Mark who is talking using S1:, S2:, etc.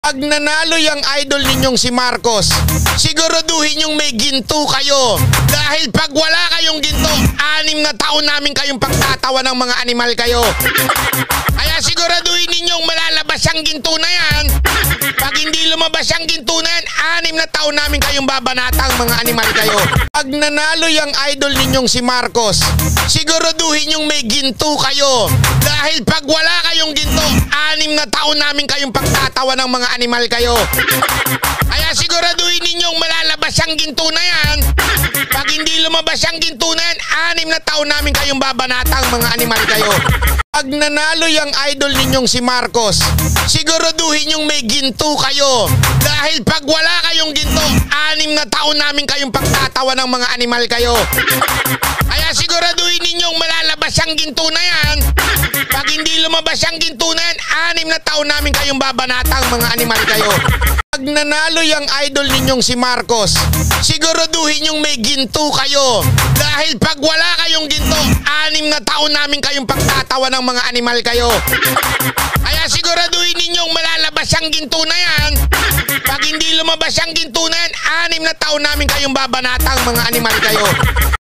S1: Pag nanalo yung idol ninyong si Marcos, siguraduhin yung may ginto kayo. Dahil pag wala kayong ginto, 6 na taon namin kayong pagtatawa ng mga animal kayo. Kaya siguraduhin ninyong malalabas ang ginto na yan. Pag hindi lumabas ang ginto na yan, 6 na taon namin kayong babanatang mga animal kayo. Pag nanalo yung idol ninyong si Marcos, siguraduhin yung may ginto kayo. Dahil pag wala kayong ginto, 6 na taon namin kayong pagtatawa ng mga animal kayo. Kaya siguraduhin ninyong malalabas ang ginto na yan. Pag hindi lumabas ang ginto na yan, 6 na taon namin kayong babanatang mga animal kayo. Pag nanalo yung idol ninyong si Marcos, siguraduhin yung may ginto kayo. Dahil pag wala kayong ginto, 6 na taon namin kayong pagtatawa ng mga animal kayo. Kaya siguraduhin ninyong malalabas ang ginto na yan. Pag hindi lumabas ang ginto na yan, 6 na taon namin kayong babanatang mga animal kayo. Pag nanalo yung idol ninyong si Marcos, siguraduhin yung may ginto kayo. Dahil pag wala kayong ginto, 6 na taon namin kayong pagtatawa ng mga animal kayo. Kaya siguraduhin ninyong malalabas ang ginto na yan. Pag hindi lumabas ang ginto na yan, 6 na taon namin kayong babanatang mga animal kayo.